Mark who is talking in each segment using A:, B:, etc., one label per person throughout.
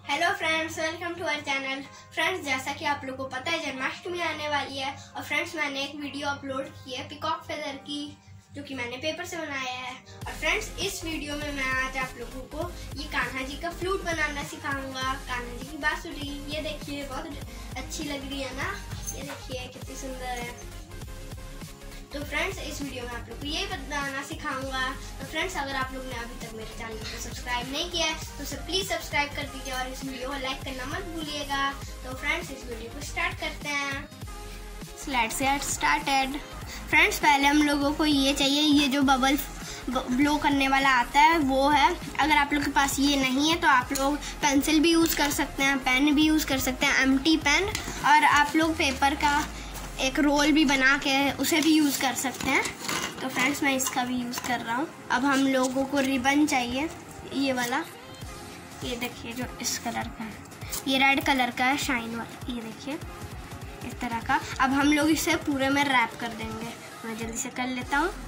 A: Hello friends, welcome to our channel. Friends, जैसा कि आप लोगों को पता है जन्माष्टमी आने वाली है और फ्रेंड्स मैंने एक वीडियो अपलोड की है पिकॉक फेदर की, जो कि मैंने पेपर से बनाया है। और फ्रेंड्स, इस वीडियो में मैं आज आप लोगों को ये कान्हा जी का फ्लूट बनाना सिखाऊंगा। कान्हा जी की बांसुरी, ये देखिए बहुत अच्छी लग रही है ना, ये देखिए कितनी सुंदर है। तो फ्रेंड्स, इस वीडियो में आप लोग को ये बनाना सिखाऊंगा। तो फ्रेंड्स, अगर आप लोग ने अभी तक मेरे चैनल को सब्सक्राइब नहीं किया है तो उसे प्लीज सब्सक्राइब कर दीजिए और इस वीडियो को लाइक करना मत भूलिएगा। तो फ्रेंड्स, इस वीडियो को स्टार्ट करते हैं। Let's get started. फ्रेंड्स, पहले हम लोगों को ये चाहिए, ये जो बबल ब्लो करने वाला आता है वो है। अगर आप लोग के पास ये नहीं है तो आप लोग पेंसिल भी यूज कर सकते हैं, पेन भी यूज कर सकते हैं, एम्प्टी पेन, और आप लोग पेपर का एक रोल भी बना के उसे भी यूज़ कर सकते हैं। तो फ्रेंड्स, मैं इसका भी यूज़ कर रहा हूँ। अब हम लोगों को रिबन चाहिए, ये वाला, ये देखिए जो इस कलर का है, ये रेड कलर का है, शाइन वाला, ये देखिए इस तरह का। अब हम लोग इसे पूरे में रैप कर देंगे। मैं जल्दी से कर लेता हूँ।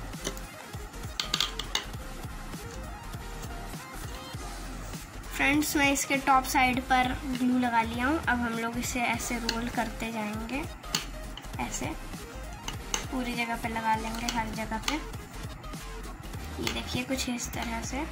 A: फ्रेंड्स, मैं इसके टॉप साइड पर ग्लू लगा लिया हूँ। अब हम लोग इसे ऐसे रोल करते जाएंगे, ऐसे पूरी जगह पे लगा लेंगे, हर जगह पे। ये देखिए कुछ इस तरह से।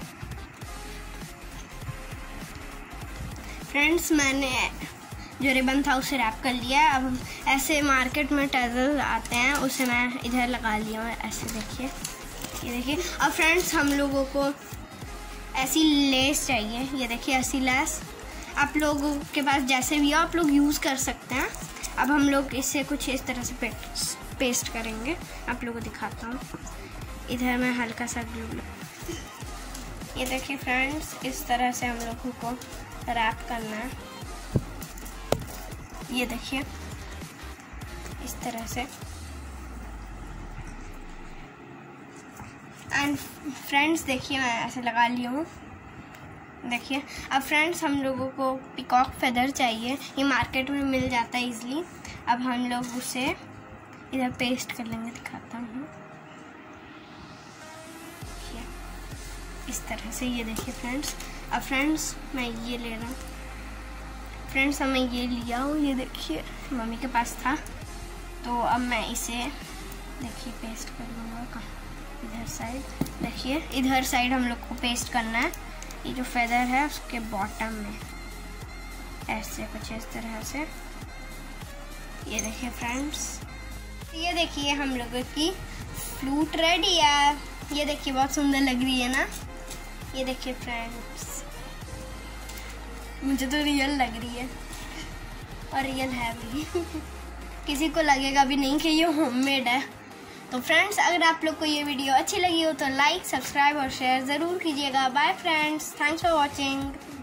A: फ्रेंड्स, मैंने जो रिबन था उसे रैप कर लिया है। अब ऐसे मार्केट में टैजल आते हैं, उसे मैं इधर लगा लिया हूँ, ऐसे देखिए, ये देखिए। अब फ्रेंड्स, हम लोगों को ऐसी लेस चाहिए, ये देखिए ऐसी लेस। आप लोगों के पास जैसे भी हो आप लोग यूज़ कर सकते हैं। अब हम लोग इसे कुछ इस तरह से पेस्ट करेंगे। आप लोगों को दिखाता हूँ। इधर मैं हल्का सा ग्लू, ये देखिए फ्रेंड्स, इस तरह से हम लोगों को रैप करना है। ये देखिए इस तरह से। एंड फ्रेंड्स, देखिए मैं ऐसे लगा लिया हूँ, देखिए। अब फ्रेंड्स, हम लोगों को पिकॉक फेदर चाहिए, ये मार्केट में मिल जाता है इजीली। अब हम लोग उसे इधर पेस्ट कर लेंगे, दिखाता हूँ, इस तरह से, ये देखिए फ्रेंड्स। अब फ्रेंड्स, मैं ये ले रहा हूँ। फ्रेंड्स, अब मैं ये लिया हूँ, ये देखिए मम्मी के पास था। तो अब मैं इसे देखिए पेस्ट कर लूँगा इधर साइड। देखिए इधर साइड हम लोग को पेस्ट करना है। ये जो फेदर है उसके बॉटम में ऐसे कुछ इस तरह से, ये देखिए फ्रेंड्स। ये देखिए हम लोगों की फ्लूट रेडी है। ये देखिए बहुत सुंदर लग रही है ना, ये देखिए फ्रेंड्स। मुझे तो रियल लग रही है और रियल है भी। किसी को लगेगा भी नहीं कि ये होममेड है। तो फ्रेंड्स, अगर आप लोग को ये वीडियो अच्छी लगी हो तो लाइक, सब्सक्राइब और शेयर ज़रूर कीजिएगा। Bye friends, thanks for watching.